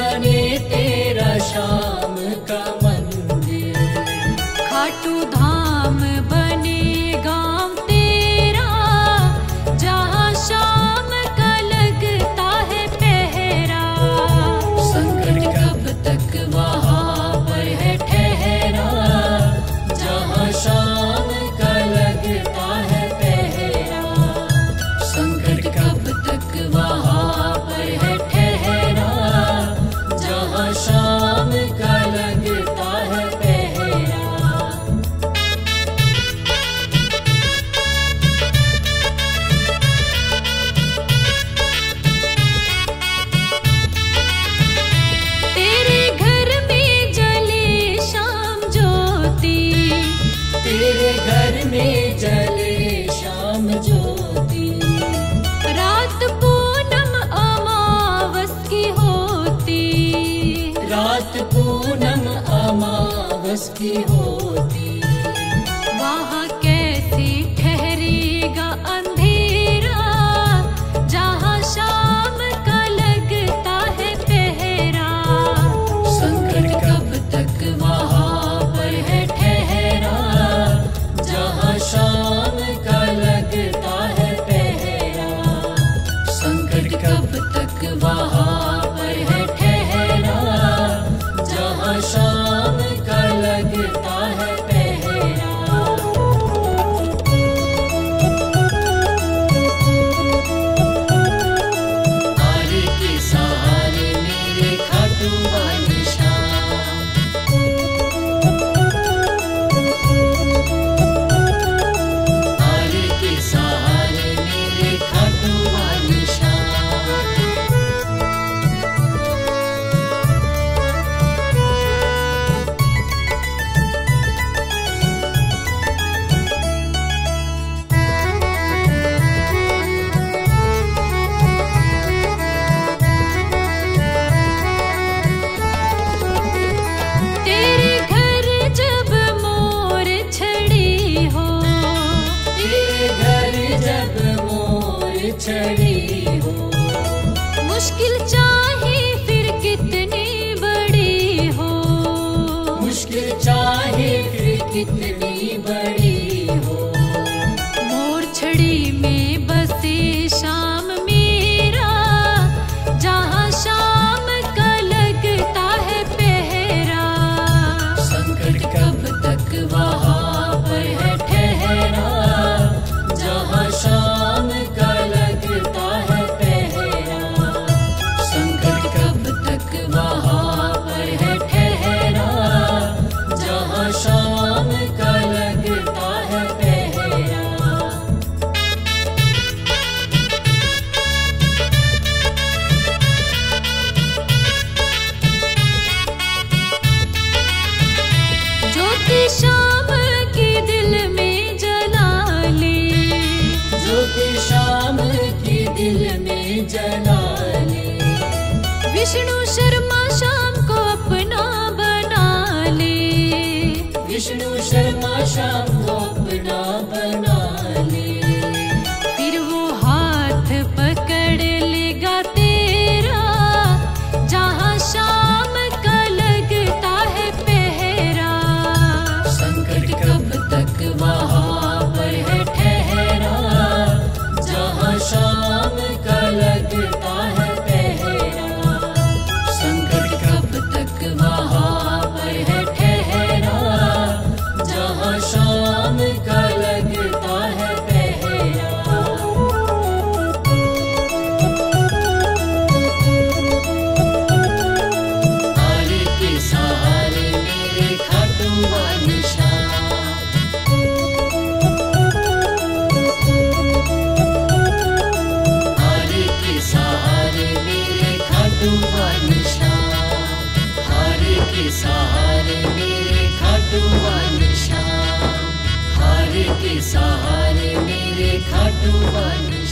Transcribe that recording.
बने तेरा शाम का मंदिर। खाटू धाम बने गाँव तेरा, जहाँ शाम का लगता है पहरा। संकट कब तक वहाँ पर है ठहरा, जहाँ शाम का लगता है पहरा। संकट कब तक वहाँ पर है ठहरा, जहाँ शाम का लगता है पहरा। तेरे घर में जले शाम ज्योति, तेरे घर में जले शाम ज्योति। रात पूनम अमावस की होती, रात पूनम अमावस की होती। वहाँ कैसे ठहरेगा अंधेरा, जहाँ शाम का लगता है पहरा। संकट कब तक वहाँ पर है ठहरा, जहाँ शाम का लगता है पहरा। संकट कब तक वहाँ पर है ठहरा, जहाँ शाम का लगता है पहरा। आरे के सहारे मेरे खाटू वाली शाम। आरे के सहारे मेरे खाटू वाली शाम। तेरे घर जब मोर छड़ी हो, तेरे घर जब मोर छड़ी हो। मुश्किल चाहे फिर कितनी बड़ी हो, मुश्किल चाहे फिर कितनी बड़ी हो। मोर छड़ी में बसे शाम मेरा, जहाँ शाम का लगता है पहरा। संकट कब तक वहाँ पर है ठहरा, जहाँ शाम का लगता है पहरा। संकट कब तक वहाँ पर है ठहरा, जहाँ शाम का लगता है पहरा। ज्योति शाम की दिल में जला ले, ज्योति शाम की दिल में जला ले। विष्णु शर्मा शाम को अपना बना ले। विष्णु शर्मा शाम को अपना बना ले। फिर वो हाथ पकड़ लेगा तेरा, जहाँ शाम का लगता है पहरा। संकट कब तक वहाँ पर है ठहरा, जहाँ शाम का लगता है पहरा। संकट कब तक वहाँ पर है ठहरा, जहाँ शाम का लगता है पहरा। आरे के सहारे मेरे खाटू वाली शाम। आरे के सहारे मेरे खाटू वाली शाम। आरे के सहारे मेरे खाटू वाली शाम। आरे के सहारे मेरे खाटू वाली